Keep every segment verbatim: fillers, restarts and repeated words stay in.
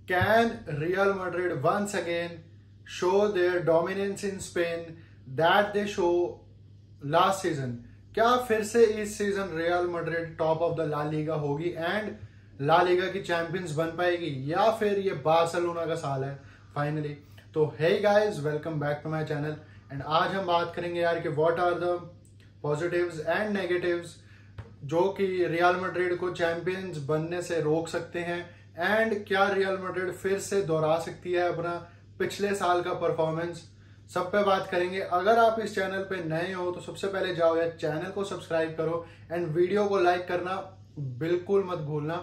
Can Real Madrid once again show their dominance in Spain that they show last season? क्या फिर से इस season Real Madrid top of the La Liga होगी and La Liga की champions बन पाएगी, या फिर ये बार्सिलोना का साल है फाइनली? तो hey guys, welcome back to my channel and आज हम बात करेंगे यार कि what are the positives and negatives जो कि रियल मैड्रिड को चैंपियंस बनने से रोक सकते हैं, एंड क्या रियल मैड्रिड फिर से दोहरा सकती है अपना पिछले साल का परफॉर्मेंस। सब पे बात करेंगे। अगर आप इस चैनल पे नए हो तो सबसे पहले जाओ यार चैनल को सब्सक्राइब करो एंड वीडियो को लाइक करना बिल्कुल मत भूलना।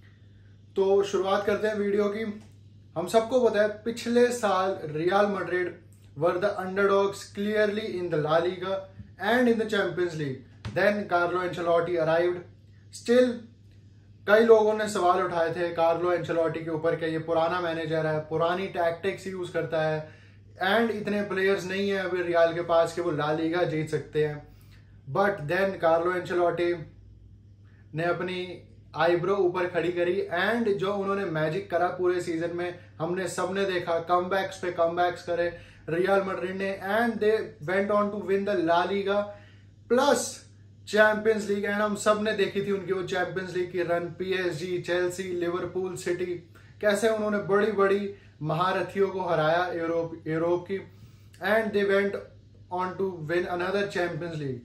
तो शुरुआत करते हैं वीडियो की। हम सबको पता है पिछले साल Real Madrid were the underdogs clearly in the La Liga and in the Champions League. Then Carlo Ancelotti arrived. Still कई लोगों ने सवाल उठाए थे कार्लो एंचेलोटी के ऊपर कि ये पुराना मैनेजर है, पुरानी टैक्टिक्स यूज करता है एंड इतने प्लेयर्स नहीं है अभी रियल के पास कि वो ला लीगा जीत सकते हैं। बट देन कार्लो एंचेलोटी ने अपनी आईब्रो ऊपर खड़ी करी एंड जो उन्होंने मैजिक करा पूरे सीजन में हमने सबने देखा। कमबैक्स पे कमबैक्स करे रियल मैड्रिड ने and they went on to win the La Liga plus Champions League. And हम सब ने देखी थी उनकी वो चैंपियंस लीग की run, PSG, Chelsea, Liverpool, City, कैसे उन्होंने बड़ी बड़ी महारथियों को हराया यूरोप यूरोप की, and they went on to win another Champions League.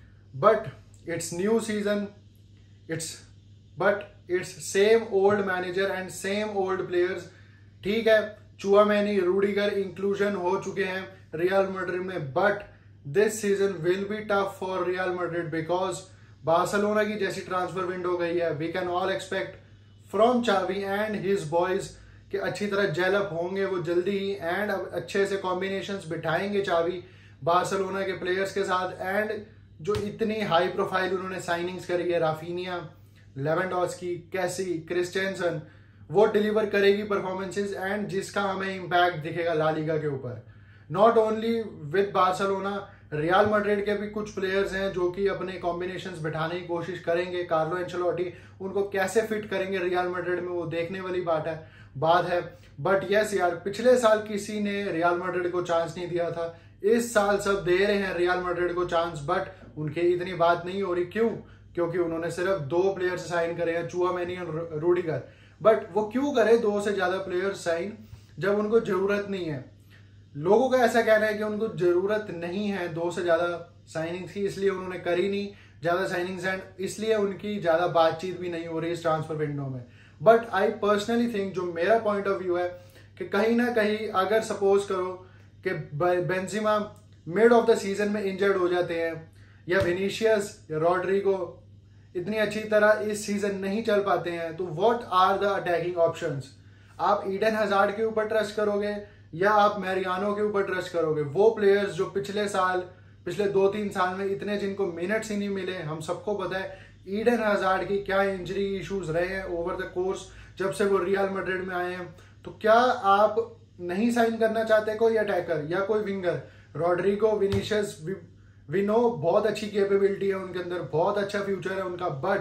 But it's new season, it's but it's same old manager and same old players. ठीक है, चुआमेनी, रूडिगर इंक्लूजन हो चुके हैं रियल मैड्रिड में, but this season will be tough for Real Madrid because Barcelona की जैसी transfer window गई है। We can all expect from Xavi and his boys कि अच्छी तरह जेलअप होंगे वो जल्दी ही एंड अब अच्छे से कॉम्बिनेशंस बिठाएंगे चावी बार्सिलोना के प्लेयर्स के साथ। एंड जो इतनी हाई प्रोफाइल उन्होंने साइनिंग्स करी है, राफिनिया, लेवेंडोस्की, कैसी, क्रिस्टेंसन, वो डिलीवर करेगी परफॉर्मेंसेस एंड जिसका हमें इम्पैक्ट दिखेगा ला लीगा के ऊपर। Not only with Barcelona, Real Madrid के भी कुछ प्लेयर्स हैं जो कि अपने कॉम्बिनेशंस बिठाने की कोशिश करेंगे। कार्लो एंचेलोटी उनको कैसे फिट करेंगे रियल मैड्रिड में वो देखने वाली बात है बात है बट यस यार, पिछले साल किसी ने रियल मैड्रिड को चांस नहीं दिया था, इस साल सब दे रहे हैं रियल मैड्रिड को चांस, बट उनकी इतनी बात नहीं हो रही। क्यों? क्योंकि उन्होंने सिर्फ दो प्लेयर्स साइन करे हैं, चुआमेनी और रूडिगर। बट वो क्यों करे दो से ज्यादा प्लेयर्स साइन जब उनको जरूरत नहीं है? लोगों का ऐसा कहना है कि उनको जरूरत नहीं है दो से ज्यादा साइनिंग्स की, इसलिए उन्होंने करी नहीं ज्यादा साइनिंग्स एंड इसलिए उनकी ज्यादा बातचीत भी नहीं हो रही इस ट्रांसफर विंडो में। बट आई पर्सनली थिंक, जो मेरा पॉइंट ऑफ व्यू है कि कहीं ना कहीं अगर सपोज करो कि Benzema mid of the season में इंजर्ड हो जाते हैं या विनीशियस या रॉड्रिगो इतनी अच्छी तरह इस सीजन नहीं चल पाते हैं, तो what are the attacking options? आप ईडन हजार्ड के ऊपर ट्रस्ट करोगे या आप मैरियानो के ऊपर ट्रस्ट करोगे? वो प्लेयर्स जो पिछले साल पिछले दो तीन साल में इतने जिनको मिनट्स ही नहीं मिले। हम सबको पता है ईडन हजार्ड की क्या इंजरी इश्यूज रहे हैं ओवर द कोर्स जब से वो रियल मैड्रिड में आए हैं। तो क्या आप नहीं साइन करना चाहते कोई अटैकर या कोई winger? Rodrygo, Vinicius, we know बहुत अच्छी कैपेबिलिटी है उनके अंदर, बहुत अच्छा फ्यूचर है उनका, but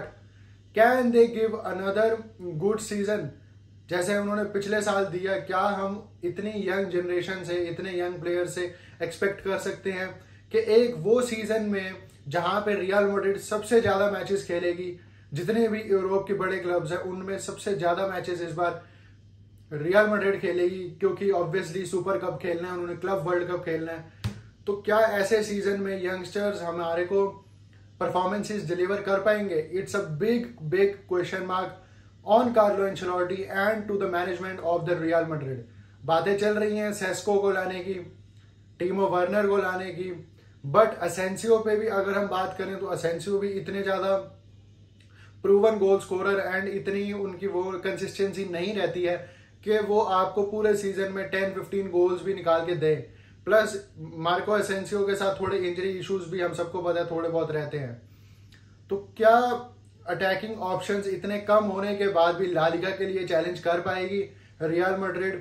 can they give another good season जैसे उन्होंने पिछले साल दिया? क्या हम इतनी यंग जनरेशन से, इतने यंग प्लेयर से एक्सपेक्ट कर सकते हैं कि एक वो सीजन में जहां पे रियल मैड्रिड सबसे ज्यादा मैचेस खेलेगी, जितने भी यूरोप के बड़े क्लब्स हैं उनमें सबसे ज्यादा मैचेस इस बार रियल मैड्रिड खेलेगी, क्योंकि ऑब्वियसली सुपर कप खेलना है उन्होंने, क्लब वर्ल्ड कप खेलना है। तो क्या ऐसे सीजन में यंगस्टर्स हमारे को परफॉर्मेंसेस डिलीवर कर पाएंगे? It's a big big question mark on Carlo Ancelotti and to the management of the Real Madrid. बातें चल रही हैं सेस्को को लाने की, टीमो वर्नर को लाने की, बट असेंसियो पे भी अगर हम बात करें तो असेंसियो भी इतने ज्यादा प्रूवन गोल स्कोरर एंड इतनी उनकी वो कंसिस्टेंसी नहीं रहती है कि वो आपको पूरे सीजन में टेन फिफ्टीन गोल्स भी निकाल के दे। प्लस मार्को असेंसियो के साथ थोड़े इंजरी इश्यूज भी हम सबको पता है थोड़े बहुत रहते हैं। तो क्या अटैकिंग ऑप्शंस इतने कम होने के बाद भी ला लीगा के लिए चैलेंज कर पाएगी रियल मैड्रिड?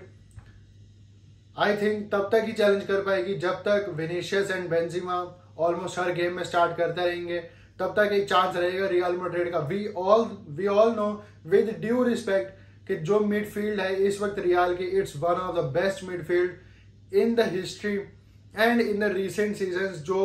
आई थिंक तब तक ही चैलेंज कर पाएगी जब तक विनीशियस एंड बेंजिमा ऑलमोस्ट हर गेम में स्टार्ट करते रहेंगे, तब तक एक चांस रहेगा रियल मैड्रिड का। We all we all know with due respect कि जो मिडफील्ड है इस वक्त रियाल की, it's one of the best midfield in the history and in the recent seasons. जो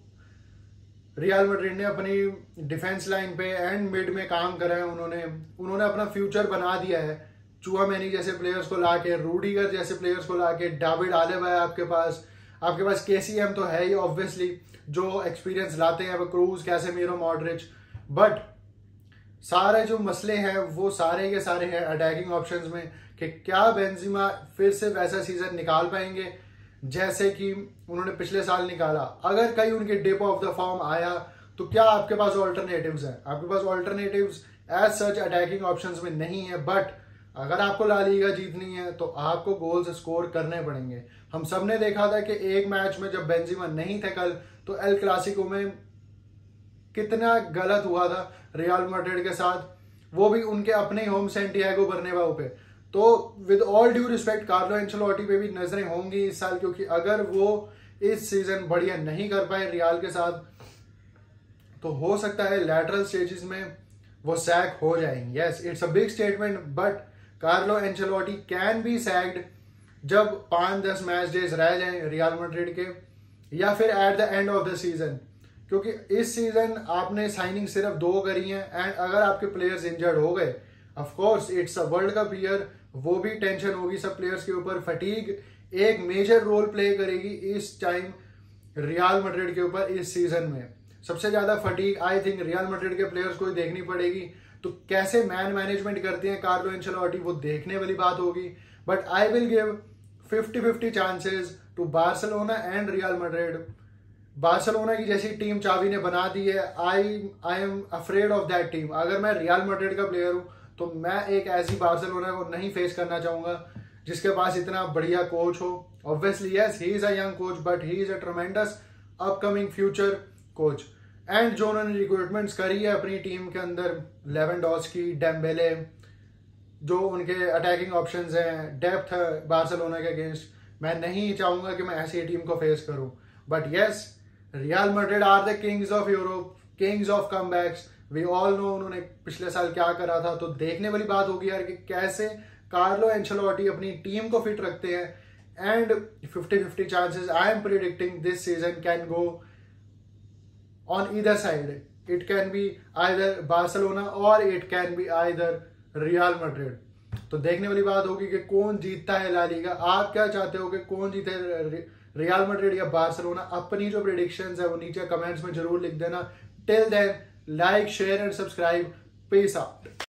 रियल मैड्रिड ने अपनी डिफेंस लाइन पे एंड मिड में काम करा है, उन्होंने उन्होंने अपना फ्यूचर बना दिया है। चुआमेनी जैसे प्लेयर्स को लाके, रूडिगर जैसे प्लेयर्स को लाके, डेविड आलेबा है आपके पास, आपके पास केसीएम तो है ही ऑब्वियसली, जो एक्सपीरियंस लाते हैं, वो क्रूज, कैसेमीरो, मॉड्रिच। बट सारे जो मसले हैं वो सारे के सारे हैं अटैकिंग ऑप्शंस में, कि क्या बेंजिमा फिर से वैसा सीजन निकाल पाएंगे जैसे कि उन्होंने पिछले साल निकाला। अगर कहीं उनके डिप ऑफ द फॉर्म आया तो क्या आपके पास ऑल्टरनेटिव्स हैं? आपके पास alternatives as such attacking options में नहीं है। बट अगर आपको ला लीगा जीतनी है तो आपको गोल्स स्कोर करने पड़ेंगे। हम सबने देखा था कि एक मैच में जब बेंजिमा नहीं थे कल, तो एल क्लासिको में कितना गलत हुआ था रियल मैड्रिड के साथ, वो भी उनके अपने होम सैंटियागो बर्नाब्यू पे। तो with all due respect Carlo Ancelotti पे भी नजरें होंगी इस साल, क्योंकि अगर वो इस सीजन बढ़िया नहीं कर पाए रियल के साथ तो हो सकता है लैटरल स्टेजेस में वो सैक हो जाएंगे। Yes, it's a big statement, but Carlo Ancelotti can be sacked जब पांच दस मैच डेज रह जाएं रियल मैड्रिड के, या फिर at the end of the season. क्योंकि इस सीजन आपने साइनिंग सिर्फ दो करी हैं, एंड अगर आपके प्लेयर्स इंजर्ड हो गए, of course it's a world cup year, वो भी टेंशन होगी सब प्लेयर्स के ऊपर। फटीग एक मेजर रोल प्ले करेगी इस टाइम रियल मैड्रिड के ऊपर इस सीजन में। सबसे ज्यादा fatigue I think Real Madrid के प्लेयर्स को ही देखनी पड़ेगी। तो कैसे मैन मैनेजमेंट करते हैं कार्लो एंचेलोटी, वो देखने वाली बात होगी। But I will give fifty fifty chances to Barcelona and Real Madrid. Barcelona की जैसी टीम चावी ने बना दी है, I I am afraid of that team. अगर मैं रियल मैड्रिड का प्लेयर हूं तो मैं एक ऐसी बार्सिलोना को नहीं फेस करना चाहूंगा जिसके पास इतना बढ़िया कोच हो। Obviously yes, he is a young coach, but he is a tremendous upcoming future coach. And जो उन्होंने रिक्रूटमेंट्स करी है अपनी टीम के अंदर, लेवेंडोस्की, डेम्बेले, जो उनके अटैकिंग ऑप्शंस हैं, डेप्थ है बार्सिलोना के अगेंस्ट, मैं नहीं चाहूंगा कि मैं ऐसी टीम को फेस करूं। But yes, Real Madrid are the kings of Europe, kings of comebacks. We all know उन्होंने पिछले साल क्या करा था। तो देखने वाली बात होगी यार कि कैसे कार्लो एंचेलोटी अपनी टीम को फिट रखते हैं। And fifty fifty chances I am predicting this season can go on either side. It can be either Barcelona और it can be either Real Madrid. तो देखने वाली बात होगी कि कौन जीतता है ला लीगा। आप क्या चाहते हो कि कौन जीते, रियल मैड्रिड या बार्सिलोना? अपनी जो प्रेडिक्शंस है वो नीचे कमेंट्स में जरूर लिख देना। Till then, like, share and subscribe. Peace out.